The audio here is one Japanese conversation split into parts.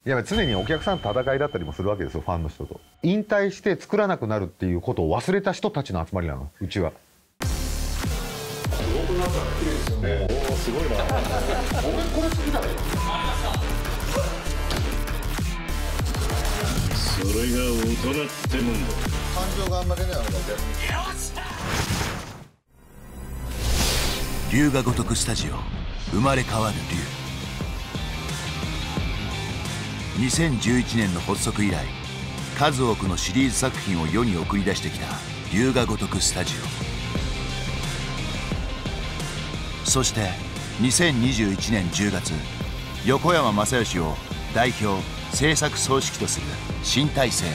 いや常にお客さんと戦いだったりもするわけですよ、ファンの人と。引退して作らなくなるっていうことを忘れた人たちの集まりなの、うちは。 黒くなったら綺麗ですよね。おお、すごいな。俺これ好きだよ。 それが大人ってもんだ。 感情があんまり出ないのが逆に。 龍が如くスタジオ、生まれ変わる龍。2011年の発足以来、数多くのシリーズ作品を世に送り出してきた龍が如くスタジオ。そして2021年10月、横山正義を代表制作総指揮とする新体制へ。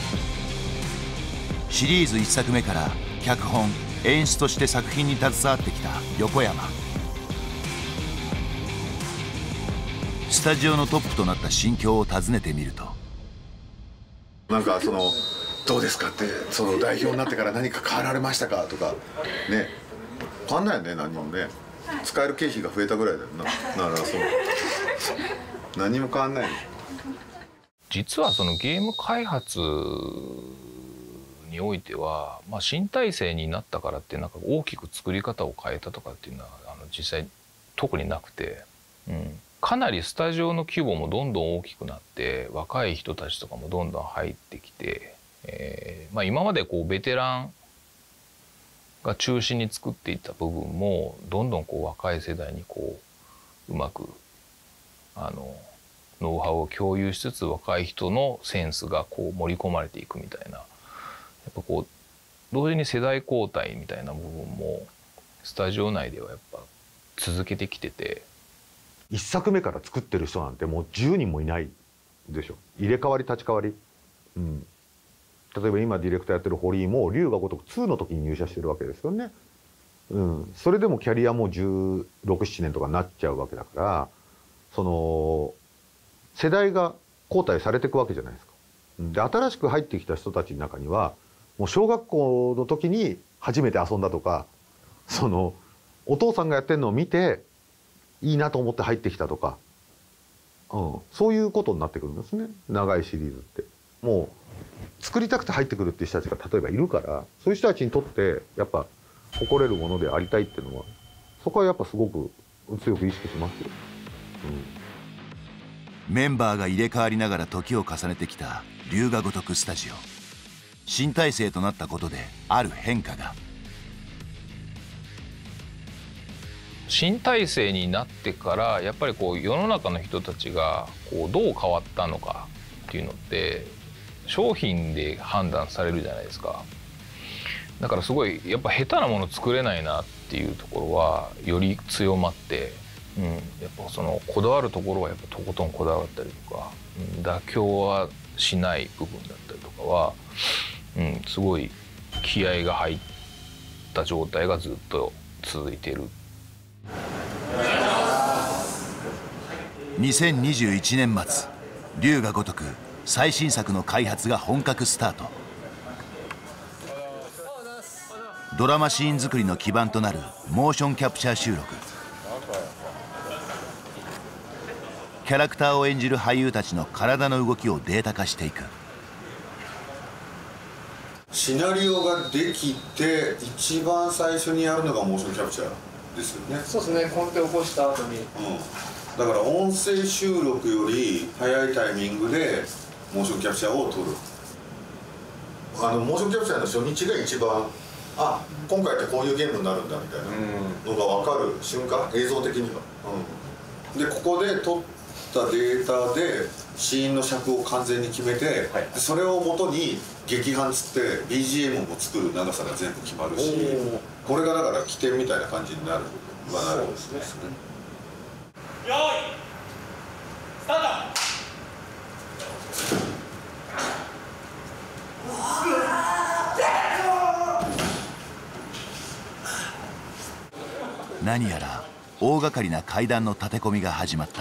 シリーズ1作目から脚本演出として作品に携わってきた横山。スタジオのトップとなった心境を尋ねてみると、 なんかどうですかって、代表になってから何か変わられましたかとかね、変わんないよね、何もね。使える経費が増えたぐらいだよな。だから何も変わんない。 実はそのゲーム開発においては、新体制になったからってなんか大きく作り方を変えたとかっていうのは実際特になくて、かなりスタジオの規模もどんどん大きくなって、若い人たちとかもどんどん入ってきて、今までベテランが中心に作っていった部分もどんどん若い世代にうまくノウハウを共有しつつ、若い人のセンスが盛り込まれていくみたいな、やっぱ同時に世代交代みたいな部分もスタジオ内ではやっぱ続けてきてて。 1作目から作ってる人なんてもう10人もいないでしょ。入れ替わり立ち替わり。例えば今ディレクターやってる堀井も龍が如く2の時に入社してるわけですよね。それでもキャリアも16、17年とかになっちゃうわけだから、世代が交代されていくわけじゃないですか。で新しく入ってきた人たちの中にはもう小学校の時に初めて遊んだとか、お父さんがやってるのを見ていいなと思って入ってきたとか、そういうことになってくるんですね、長いシリーズって。もう作りたくて入ってくるっていう人たちが例えばいるから、そういう人たちにとってやっぱ誇れるものでありたいっていうのは、そこはやっぱすごく強く意識しますよ。 メンバーが入れ替わりながら時を重ねてきた龍が如くスタジオ。新体制となったことである変化が。 新体制になってからやっぱり世の中の人たちがどう変わったのかっていうのって商品で判断されるじゃないですか。だからすごいやっぱ下手なもの作れないなっていうところはより強まって、やっぱこだわるところはやっぱとことんこだわったりとか、妥協はしない部分だったりとかは、すごい気合が入った状態がずっと続いている。 2021年末、龍が如く最新作の開発が本格スタート。ドラマシーン作りの基盤となるモーションキャプチャー収録。キャラクターを演じる俳優たちの体の動きをデータ化していく。 シナリオができて一番最初にやるのがモーションキャプチャーですよね。 そうですね、コンテを起こした後に、 だから音声収録より早いタイミングでモーションキャプチャーを撮る。モーションキャプチャーの初日が一番、今回ってこういうゲームになるんだみたいなのが分かる瞬間、映像的には。でここで撮ったデータでシーンの尺を完全に決めて、それをもとに劇伴つって BGM も作る長さが全部決まるし、これがだから起点みたいな感じになるはなるんですね。 用意スタート。 何やら大掛かりな階段の立て込みが始まった。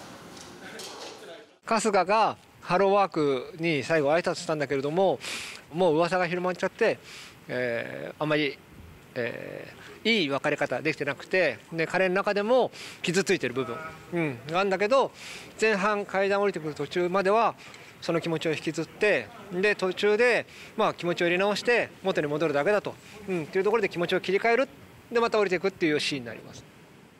春日がハローワークに最後挨拶したんだけれども、もう噂が広まっちゃって、あんまりいい別れ方できてなくて、で彼の中でも傷ついてる部分、があるんだけど、前半階段降りてくる途中まではその気持ちを引きずって、で途中で気持ちを入れ直して元に戻るだけだと、っていうところで気持ちを切り替える、でまた降りていくっていうシーンになります。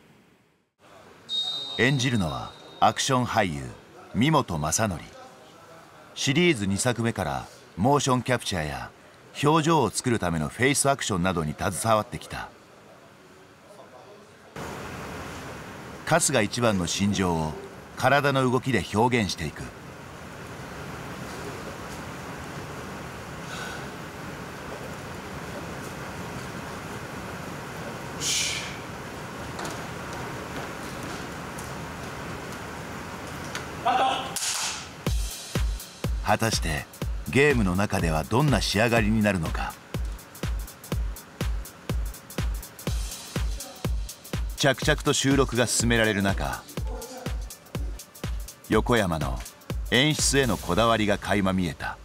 演じるのはアクション俳優三本正則。シリーズ2作目からモーションキャプチャーや表情を作るためのフェイスアクションなどに携わってきた。春日一番の心情を体の動きで表現していく。果たしてゲームの中ではどんな仕上がりになるのか。着々と収録が進められる中、横山の演出へのこだわりが垣間見えた。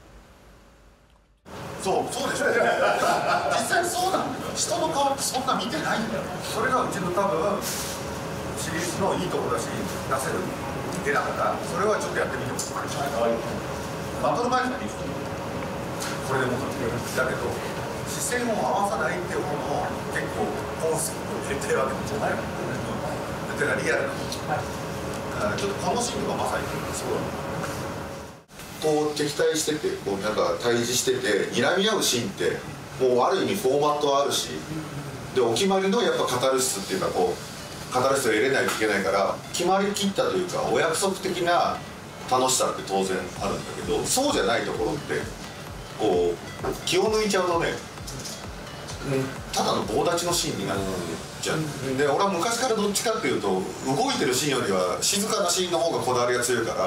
そうでしょ実際そうなんだよ。人の顔ってそんな見てないんだよ。それがうちの多分シリーズのいいところだし、出せる出ながらそれはちょっとやってみてほしい。バトル前じゃないですか、これでもかだけど視線を合わさないっていうのも結構コンセプトを入れてるわけじゃないもんね。だからリアルなちょっとこのシーンとかまさにそうだこう敵対してて、こうなんか対峙してて睨み合うシーンってもうある意味フォーマットはあるし、でお決まりのやっぱカタルシスっていうか、こうカタルシスを入れないといけないから決まりきったというかお約束的な楽しさって当然あるんだけど、そうじゃないところってこう気を抜いちゃうとね、ただの棒立ちのシーンになっちゃう。で俺は昔からどっちかっていうと動いてるシーンよりは静かなシーンの方がこだわりが強いから、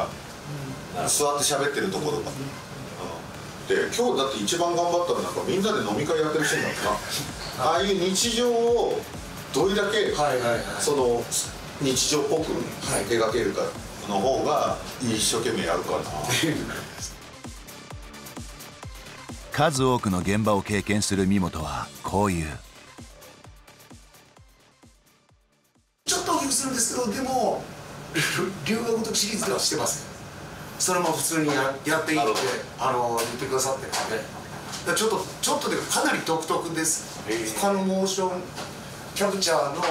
座って喋ってるところとか、で今日だって一番頑張ったのなんかみんなで飲み会やってるシーンだったな。ああいう日常をどれだけその日常っぽく描けるかの方が一生懸命やるかな。 数多くの現場を経験する三本はこう言う。 ちょっと大きくするんですけど、でも龍が如くシリーズではしてます。それも普通にやっていいって言ってくださってるので、ちょっとでかなり独特です。他のモーションキャプチャーの、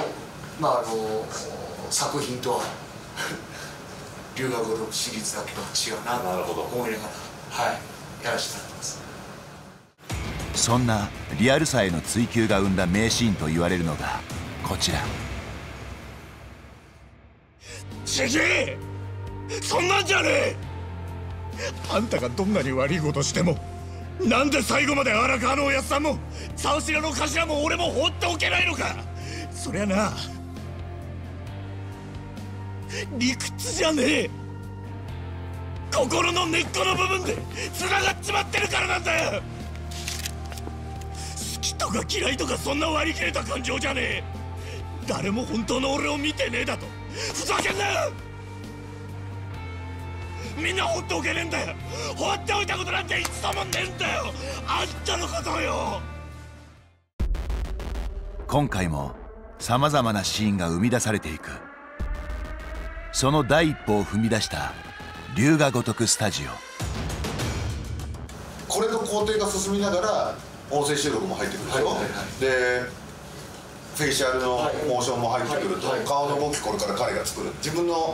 作品とは龍が如くシリーズだけと違うなと思いながら、やらせてもらってます。 そんなリアルさへの追求が生んだ名シーンと言われるのがこちら。 ジジイ、そんなんじゃねえ。あんたがどんなに悪いことしても、なんで最後まで荒川のおやっさんも沢城の頭も俺も放っておけないのか。そりゃな、理屈じゃねえ、心の根っこの部分で繋がっちまってるからなんだよ。好きとか嫌いとかそんな割り切れた感情じゃねえ。誰も本当の俺を見てねえだとふざけんなよ。みんな放っておけねえんだよ。放っておいたことなんて一度もねえんだよ、あんたのことをよ。 今回もさまざまなシーンが生み出されていく。その第一歩を踏み出した龍が如くスタジオ。 これの工程が進みながら音声収録も入ってくるでしょ、でフェイシャルのモーションも入ってくると、顔の動きこれから彼が作る。彼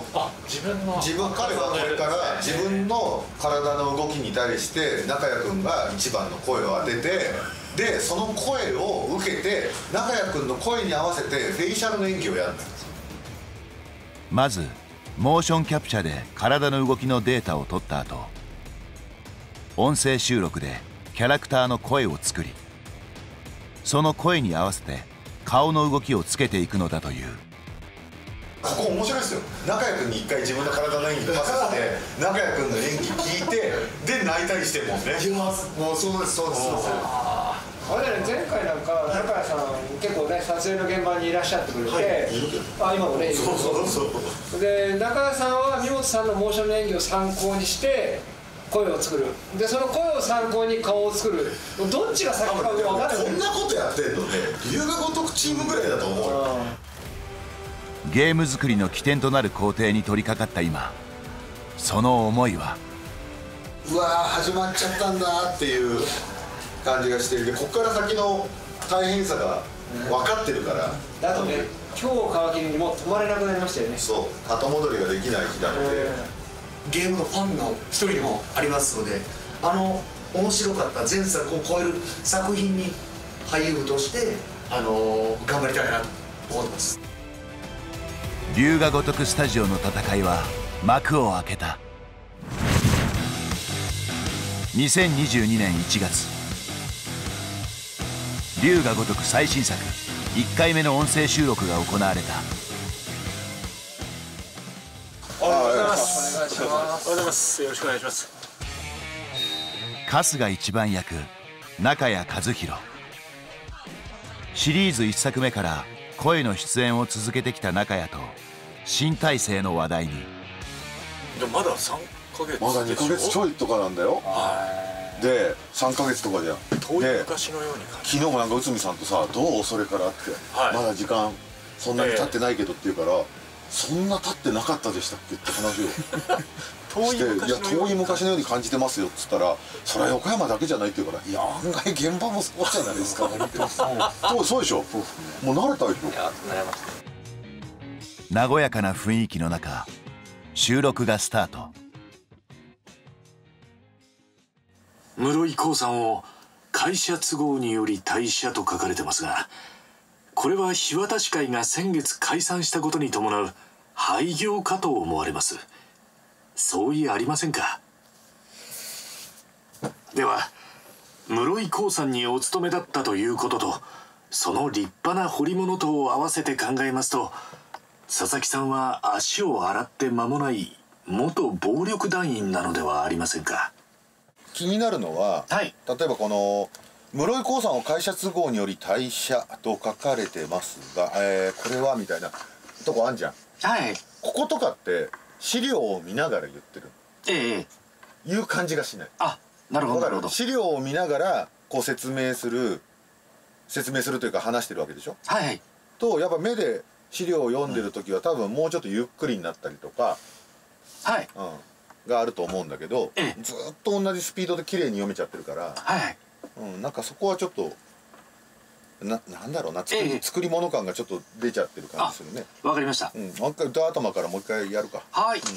はこれから自分の体の動きに対して中谷君が一番の声を当てて、でその声を受けて中谷君の声に合わせてフェイシャルの演技をやるんだよ。 まずモーションキャプチャで体の動きのデータを取った後、音声収録でキャラクターの声を作り、その声に合わせて顔の動きをつけていくのだという。 ここ面白いですよ。中谷君に一回自分の体の演技パスして中谷君の演技聞いて、で泣いたりしてるもんね。もうそうです。 あれね、前回なんか中谷さん結構ね撮影の現場にいらっしゃってくれて、今もねいる。で中谷さんは三本さんのモーションの演技を参考にして声を作る。でその声を参考に顔を作る。どっちが先か分からない。 こんなことやってんのね、龍が如くチームぐらいだと思う。 ゲーム作りの起点となる工程に取り掛かった今、その思いはうわー始まっちゃったんだっていう感じがしてる。でこっから先の大変さが分かってるから、 あとね、今日皮切りにもう止まれなくなりましたよね。 そう後戻りができない日だって、 ゲームのファンの一人でもありますので、面白かった前作を超える作品に俳優として頑張りたいなと思ってます。 龍が如くスタジオの戦いは幕を開けた。2022年1月、龍が如く最新作1回目の音声収録が行われた。 おはようございます。おはようございます。よろしくお願いします。 春日一番役中谷和弘。シリーズ1作目から声の出演を続けてきた中谷と新体制の話題に。 でもまだ3ヶ月まだ2ヶ月ちょいとかなんだよ。で3ヶ月とかじゃん。 遠い昔のように感じ昨日もなんか内海さんとさ「どうそれから」って、まだ時間そんなに経ってないけどって言うから、そんな経ってなかったでしたっけって話をして「いや遠い昔のように感じてますよ」っつったら「それは横山だけじゃない」って言うから「いや案外現場もそうじゃないですかね」ってそうでしょ。もう慣れたでしょ。 和やかな雰囲気の中、収録がスタート。 室井興さんを会社都合により退社と書かれてますが、これは日渡市会が先月解散したことに伴う廃業かと思われます。相違ありませんか？では室井興さんにお勤めだったということと、その立派な彫り物とを合わせて考えますと、佐々木さんは足を洗って間もない元暴力団員なのではありませんか？ 気になるのは、例えばこの室井興さんを会社都合により退社と書かれてますが、これはみたいなとこあんじゃん。こことかって資料を見ながら言ってる、いう感じがしない。 なるほどなるほど。 資料を見ながらこう説明するというか話してるわけでしょ。とやっぱ目で資料を読んでる時は多分もうちょっとゆっくりになったりとか、があると思うんだけど、ずっと同じスピードで綺麗に読めちゃってるから、なんかそこはちょっとなんだろうな、作り物感がちょっと出ちゃってる感じするね。 わかりました。 もう一回歌頭からもう一回やるか。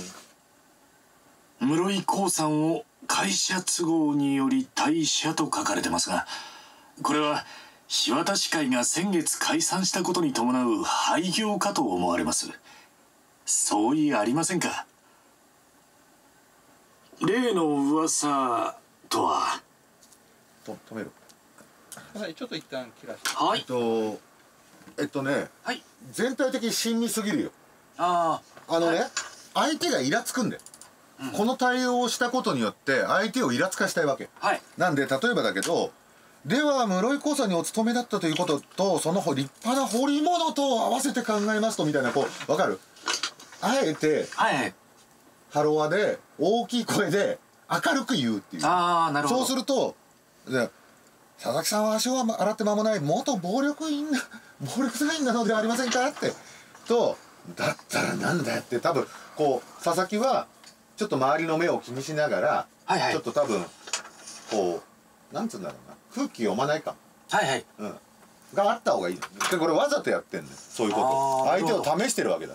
室井興さんを会社都合により退社と書かれてますが、これは日渡市会が先月解散したことに伴う廃業かと思われます。相違ありませんか？例の噂とは。 止める。 ちょっと一旦切らせて。全体的に親身すぎるよ。相手がイラつくんだよ。この対応をしたことによって相手をイラつかしたいわけ。なんで例えばだけど、では室井興さんにお勤めだったということと、その立派な彫り物と合わせて考えますとみたいな、こう分かる？あえてハロワで大きい声で明るく言うっていう。そうすると佐々木さんは足を洗って間もない元暴力団員なのではありませんかってと、だったらなんだよって多分こう佐々木はちょっと周りの目を気にしながら、ちょっと多分こうなんつうんだろうな、空気読まないかも、があった方がいい。でこれわざとやってんのよ、そういうこと。相手を試してるわけだ。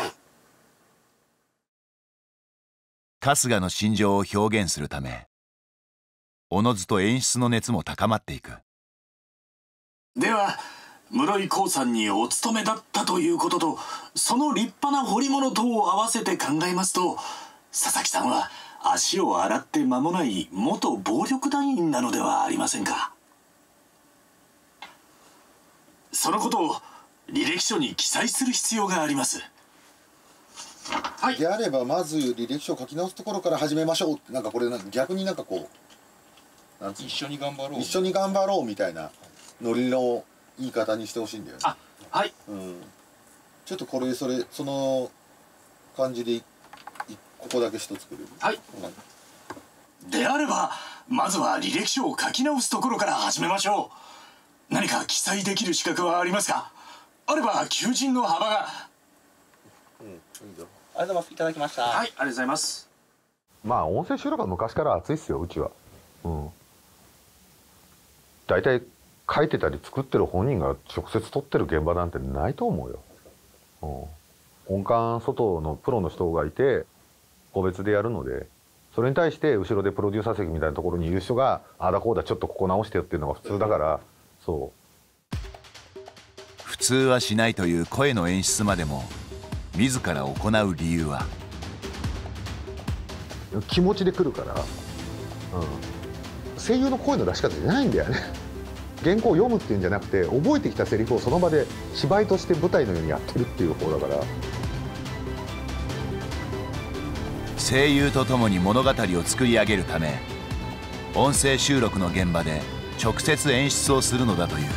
春日の心情を表現するため、おのずと演出の熱も高まっていく。 では室井興さんにお勤めだったということと、その立派な彫り物とを合わせて考えますと、佐々木さんは足を洗って間もない元暴力団員なのではありませんか？そのことを履歴書に記載する必要があります。 であればまず履歴書を書き直すところから始めましょうって、なんかこれ逆になんかこうなん一緒に頑張ろう、 一緒に頑張ろうみたいなノリの言い方にしてほしいんだよね。ちょっとこれその感じでここだけ一つくれる。 であればまずは履歴書を書き直すところから始めましょう。何か記載できる資格はありますか？あれば求人の幅が。 ありがとうございます。いただきました。 はい、ありがとうございます。 まあ音声収録は昔から熱いっすよ、うちは。大体書いてたり作ってる本人が直接撮ってる現場なんてないと思うよ。音感外のプロの人がいて個別でやるので、それに対して後ろでプロデューサー席みたいなところにいる人がああだこうだちょっとここ直してよっていうのが普通だから。そう普通はしないという声の演出までも自ら行う理由は気持ちで来るから、声優の声の出し方じゃないんだよね。原稿を読むっていうんじゃなくて、覚えてきたセリフをその場で芝居として舞台のようにやってるっていう方だから。 声優とともに物語を作り上げるため、音声収録の現場で直接演出をするのだという。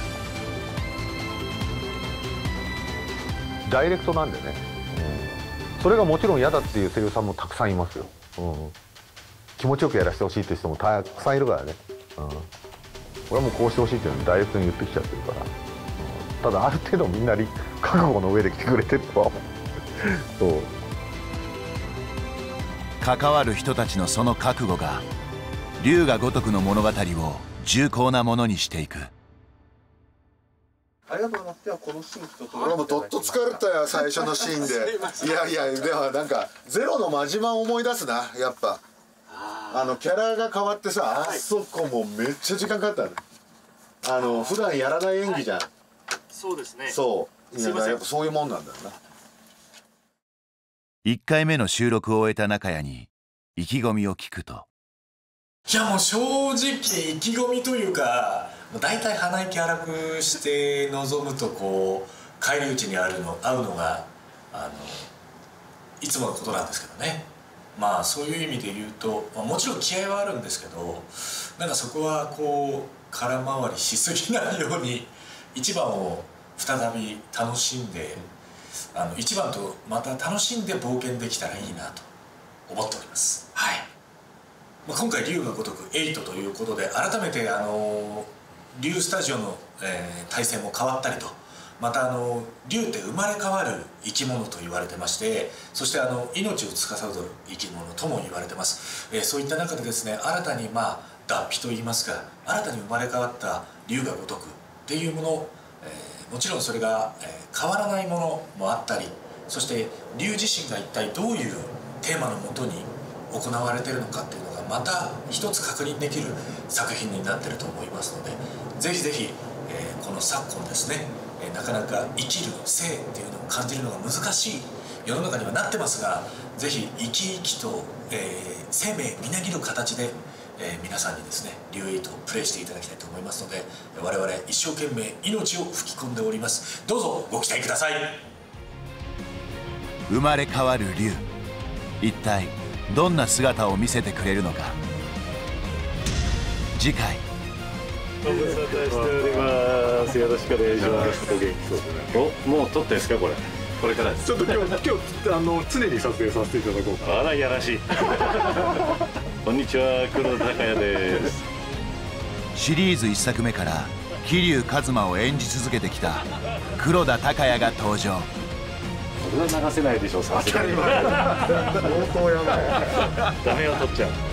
ダイレクトなんでね、それがもちろん嫌だっていう声優さんもたくさんいますよ。気持ちよくやらせてほしいっていう人もたくさんいるからね。俺はもうこうしてほしいっていうのをダイレクトに言ってきちゃってるから。ただある程度みんな覚悟の上で来てくれてるとは思う。そう。 関わる人たちのその覚悟が龍が如くの物語を重厚なものにしていく。 ありがとうございます。ではこのシーン一つ。 俺もどっと疲れたよ、最初のシーンで。いやでもなんかゼロの真島を思い出すな、やっぱ。キャラが変わってさ、あそこもめっちゃ時間かかったね。普段やらない演技じゃん。 そうですね。 そうやっぱそういうもんなんだよな。 1回目の収録を終えた中谷に意気込みを聞くと、 いやもう正直意気込みというか、大体鼻息荒くして臨むとこう返り討ちに会うのがいつものことなんですけどね。まあそういう意味で言うと、もちろん気合はあるんですけど、なんかそこはこう空回りしすぎないように一番を再び楽しんで、一番とまた楽しんで冒険できたらいいなと思っております。はい。今回龍が如く8ということで、改めて龍スタジオの、体制も変わったりと、また龍って生まれ変わる生き物と言われてまして、そして命を司る生き物とも言われてます。そういった中でですね、新たに脱皮といいますか、新たに生まれ変わった龍が如くっていうもの、もちろんそれが、変わらないものもあったり、そして龍自身が一体どういうテーマのもとに行われているのかっていうのがまた一つ確認できる作品になっていると思いますので、ぜひぜひ、この昨今ですね、なかなか生きる生っていうのを感じるのが難しい世の中にはなってますが、ぜひ生き生きと、生命みなぎる形で、皆さんにですね龍8をプレイしていただきたいと思いますので、我々一生懸命命を吹き込んでおります。どうぞご期待ください。 生まれ変わる龍、一体どんな姿を見せてくれるのか。次回ご無沙汰しております。よろしくお願いします。お元気そうですね。お、もう撮ってんですかこれ。これからです。ちょっと今日常に撮影させていただこうか。あらやらしい。こんにちは、黒田孝也です。 シリーズ1作目から桐生一馬を演じ続けてきた黒田孝也が登場。 それは流せないでしょ、さすがに。相当やばい。ダメを取っちゃう。